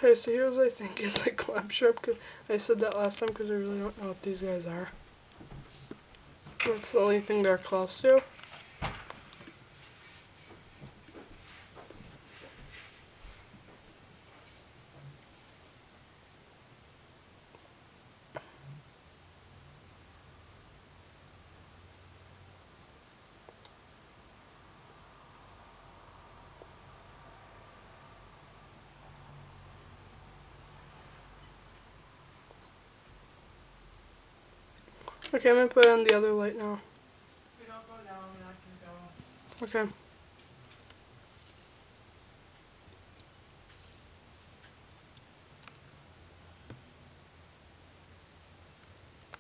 Okay, so here's I think is like claptrap. Cause I said that last time because I really don't know what these guys are. That's the only thing they're close to. Okay, I'm gonna put on the other light now. We don't go down, I can go. Okay.